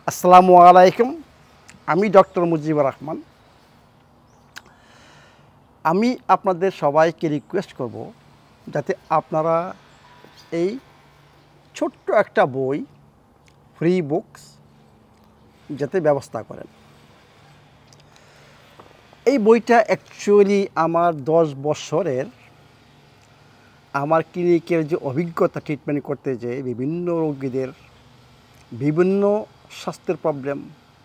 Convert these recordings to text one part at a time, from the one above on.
আসসালামু আলাইকুম। আমি ডক্টর মুজিবুর রহমান। আমি আপনাদের সবাইকে রিকোয়েস্ট করব যাতে আপনারা এই ছোট্ট একটা বই ফ্রি বুকস যাতে ব্যবস্থা করেন। এই বইটা অ্যাকচুয়ালি আমার 10 বছরের আমার ক্লিনিকের যে অভিজ্ঞতা ট্রিটমেন্ট করতে যেয়ে বিভিন্ন রোগীদের বিভিন্ন স্বাস্থ্যের প্রবলেম,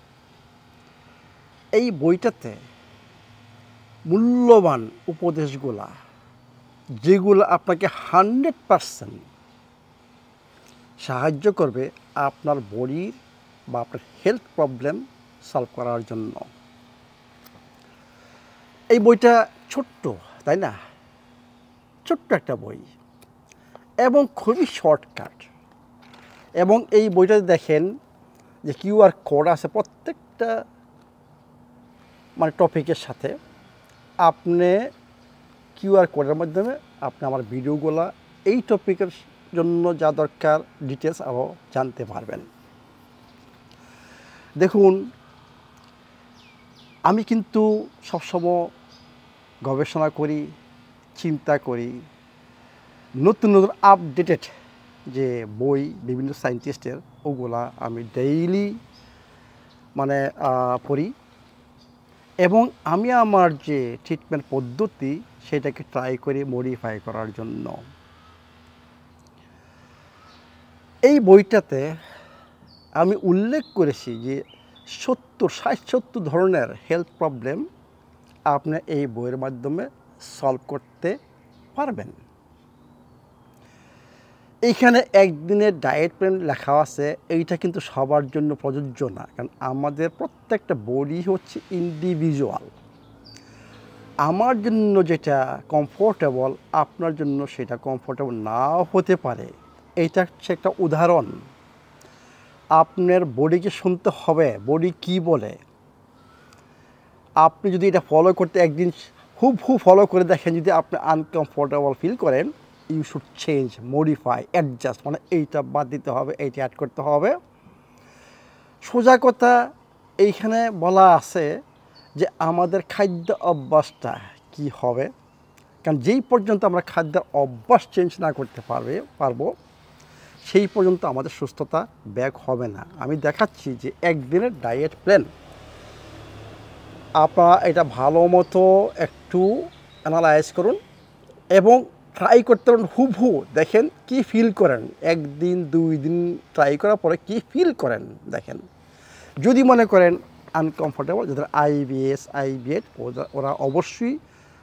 এই বইটাতে মূল্যবান উপদেশগুলা যেগুলো আপনাকে 100% সাহায্য করবে আপনার বডির বা আপনার হেলথ প্রবলেম সলভ করার জন্য। এই বইটা ছোট্ট, তাই না? ছোট্ট একটা বই এবং খুবই শর্টকাট। এবং এই বইটাতে দেখেন যে কিউআর কোড আছে প্রত্যেকটা টপিকের সাথে। আপনি কিউআর কোডের মাধ্যমে আপনি আমার ভিডিওগুলো এই টপিকের জন্য যা দরকার ডিটেলস আরও জানতে পারবেন। দেখুন, আমি কিন্তু সবসময় গবেষণা করি, চিন্তা করি, নতুন নতুন আপডেটেড যে বই বিভিন্ন সায়েন্টিস্টের ওগুলা আমি ডেইলি পড়ি এবং আমি আমার যে ট্রিটমেন্ট পদ্ধতি সেটাকে ট্রাই করি মডিফাই করার জন্য। এই বইটাতে আমি উল্লেখ করেছি যে 60-70 ধরনের হেলথ প্রবলেম আপনি এই বইয়ের মাধ্যমে সলভ করতে পারবেন। এইখানে একদিনের ডায়েট প্ল্যান লেখা আছে, এইটা কিন্তু সবার জন্য প্রযোজ্য না, কারণ আমাদের প্রত্যেকটা বডি হচ্ছে ইন্ডিভিজুয়াল। আমার জন্য যেটা কমফোর্টেবল আপনার জন্য সেটা কমফোর্টেবল নাও হতে পারে। এইটা হচ্ছে একটা উদাহরণ। আপনার বডিকে শুনতে হবে বডি কি বলে। আপনি যদি এটা ফলো করতে একদিন হুবহু ফলো করে দেখেন, যদি আপনি আনকমফোর্টেবল ফিল করেন, you should change, modify, adjust, এইটা বাদ দিতে হবে, এইটা অ্যাড করতে হবে। সোজা কথা এইখানে বলা আছে যে আমাদের খাদ্য অভ্যাসটা কি হবে, কারণ যেই পর্যন্ত আমরা খাদ্যের অভ্যাস চেঞ্জ না করতে পারবো সেই পর্যন্ত আমাদের সুস্থতা ব্যাক হবে না। আমি দেখাচ্ছি যে একদিনের ডায়েট প্ল্যান আপনারা এটা ভালো মতো একটু অ্যানালাইজ করুন এবং ট্রাই করতে পারেন হুবহু, দেখেন কি ফিল করেন। 1 দিন 2 দিন ট্রাই করার পরে কি ফিল করেন দেখেন। যদি মনে করেন আনকমফোর্টেবল, যাদের আইবিএস আইবিএড ওরা অবশ্যই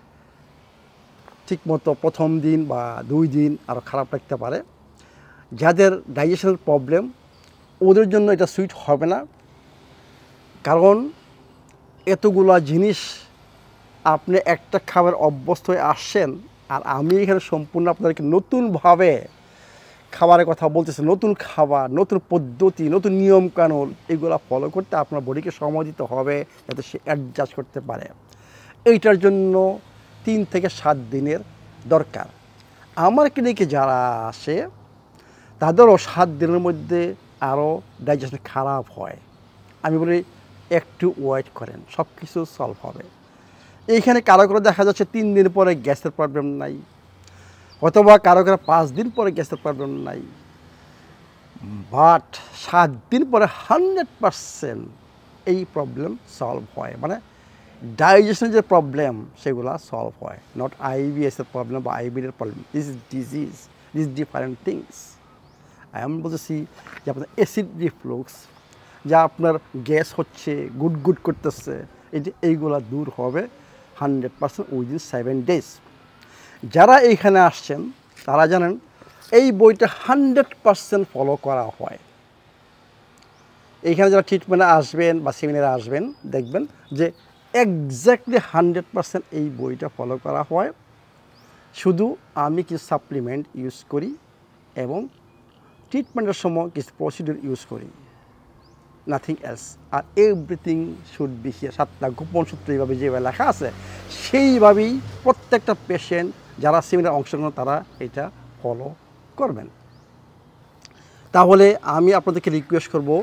ঠিকমতো প্রথম দিন বা 2 দিন আরও খারাপ লাগতে পারে। যাদের ডাইজেশনের প্রবলেম ওদের জন্য এটা সুইট হবে না, কারণ এতগুলা জিনিস আপনি একটা খাবার অভ্যস্ত হয়ে আসছেন, আর আমি এখানে সম্পূর্ণ আপনাদেরকে নতুনভাবে খাবারের কথা বলতেছি। নতুন খাবার, নতুন পদ্ধতি, নতুন নিয়মকানুন এগুলো ফলো করতে আপনার বডিকে সময় দিতে হবে যাতে সে অ্যাডজাস্ট করতে পারে। এইটার জন্য 3 থেকে 7 দিনের দরকার। আমার ক্লিনিকে যারা আসে তাদেরও 7 দিনের মধ্যে আরও ডাইজেশন খারাপ হয়। আমি বলি একটু ওয়েট করেন, সব কিছু সলভ হবে। এইখানে কারো কারো দেখা যাচ্ছে 3 দিন পরে গ্যাসের প্রবলেম নাই, অথবা কারো কারো 5 দিন পরে গ্যাসের প্রবলেম নাই, বাট 7 দিন পরে 100% এই প্রবলেম সলভ হয়। ডাইজেশনের যে প্রবলেম সেগুলো সলভ হয়, নট আইবিএসের প্রবলেম বা আইবিএর problem. This is disease, this different things. আমি বলতেছি যে আপনার অ্যাসিড রিফ্লুক্স, যা আপনার গ্যাস হচ্ছে, গুড করতেছে, এইগুলা দূর হবে 100% উইদিন 7 days। যারা এইখানে আসছেন তারা জানেন এই বইটা 100% ফলো করা হয়। এইখানে যারা ট্রিটমেন্টে আসবেন বা সেমিনারে আসবেন দেখবেন যে এক্স্যাক্টলি 100% এই বইটা ফলো করা হয়। শুধু আমি কিছু সাপ্লিমেন্ট ইউজ করি এবং ট্রিটমেন্টের সময় কিছু প্রসিডিউর ইউজ করি, নাথিং এলস। আর এভরিথিং শুড বি হিয়ার। 7টা গোপন সূত্র এইভাবে যেভাবে লেখা আছে সেইভাবেই প্রত্যেকটা পেশেন্ট যারা সেমিনারে অংশগ্রহণ তারা এটা ফলো করবেন। তাহলে আমি আপনাদেরকে রিকোয়েস্ট করব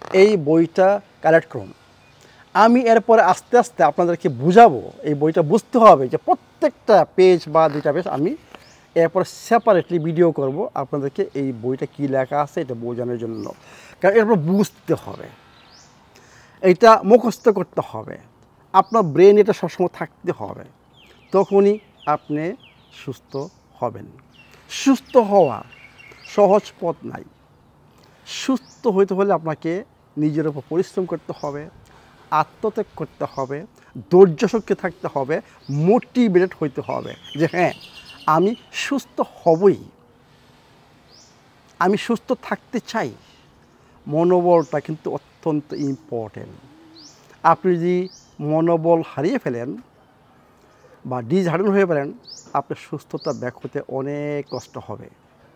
এই বইটা কালেক্ট করুন। আমি এরপরে আস্তে আস্তে আপনাদেরকে বুঝাবো, এই বইটা বুঝতে হবে যে প্রত্যেকটা পেজ বা 2টা পেজ আমি এরপর সেপারেটলি ভিডিও করব আপনাদেরকে এই বইটা কী লেখা আছে এটা বোঝানোর জন্য। কারণ এরপর বুঝতে হবে, এটা মুখস্থ করতে হবে, আপনার ব্রেন এটা সবসময় থাকতে হবে, তখনই আপনি সুস্থ হবেন। সুস্থ হওয়া সহজ পথ নাই। সুস্থ হইতে হলে আপনাকে নিজের উপর পরিশ্রম করতে হবে, আত্মত্যাগ করতে হবে, ধৈর্য শক্তি থাকতে হবে, মোটিভেটেড হইতে হবে যে হ্যাঁ আমি সুস্থ হবই, আমি সুস্থ থাকতে চাই। মনোবলটা কিন্তু অত্যন্ত ইম্পর্টেন্ট। আপনি যদি মনোবল হারিয়ে ফেলেন বা ডিসহার্টেন হয়ে ফেলেন, আপনার সুস্থতা ব্যাক হতে অনেক কষ্ট হবে।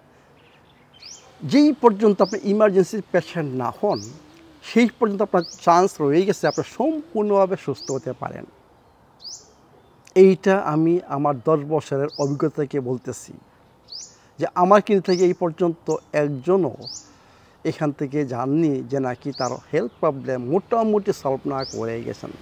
যেই পর্যন্ত আপনি ইমার্জেন্সির পেশেন্ট না হন, সেই পর্যন্ত আপনার চান্স রয়ে গেছে আপনার সম্পূর্ণভাবে সুস্থ হতে পারেন। এইটা আমি আমার 10 বছরের অভিজ্ঞতা থেকে বলতেছি যে আমার কিন্তু থেকে এই পর্যন্ত একজনও এখান থেকে জাননি যে নাকি তার হেলথ প্রবলেম মোটামুটি সলভ না করে গেছেন।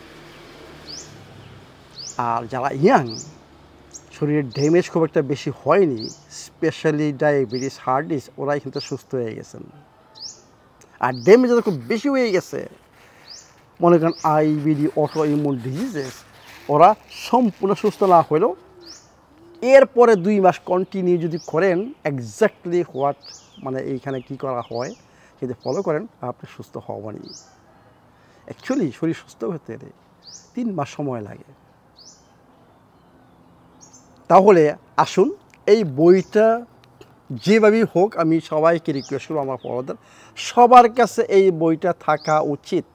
আর যারা ইয়াং, শরীরের ড্যামেজ খুব একটা বেশি হয়নি, স্পেশালি ডায়াবেটিস, হার্ট ডিস, ওরাই কিন্তু সুস্থ হয়ে গেছেন। আর ড্যামেজ যাদের খুব বেশি হয়ে গেছে, মনে করেন আইবিডি, অটো ইমিউন ডিজিজেস, ওরা সম্পূর্ণ সুস্থ না হলেও এরপরে 2 মাস কন্টিনিউ যদি করেন এক্স্যাক্টলি হোয়াট মানে এইখানে কী করা হয় যদি ফলো করেন, আপনি সুস্থ হবেনই। অ্যাকচুয়ালি শরীর সুস্থ হতে 3 মাস সময় লাগে। তাহলে আসুন এই বইটা যেভাবেই হোক, আমি সবাইকে রিকোয়েস্ট করব, আমার পড়াদের সবার কাছে এই বইটা থাকা উচিত।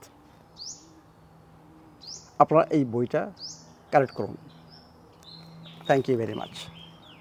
আপনারা এই বইটা কালেক্ট করুন। Thank you very much.